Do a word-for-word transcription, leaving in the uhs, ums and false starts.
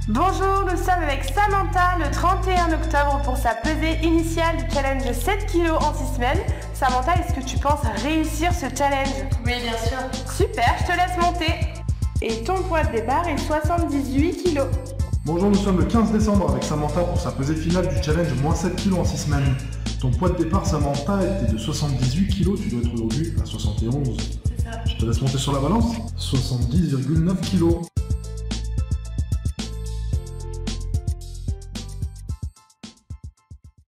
Bonjour, nous sommes avec Samantha le trente et un octobre pour sa pesée initiale du challenge sept kilos en six semaines. Samantha, est-ce que tu penses réussir ce challenge? Oui, bien sûr. Super, je te laisse monter. Et ton poids de départ est soixante-dix-huit kilos. Bonjour, nous sommes le quinze décembre avec Samantha pour sa pesée finale du challenge moins sept kilos en six semaines. Ton poids de départ, Samantha, était de soixante-dix-huit kilos, tu dois être aujourd'hui à soixante et onze. C'est ça. Je te laisse monter sur la balance. soixante-dix virgule neuf kilos.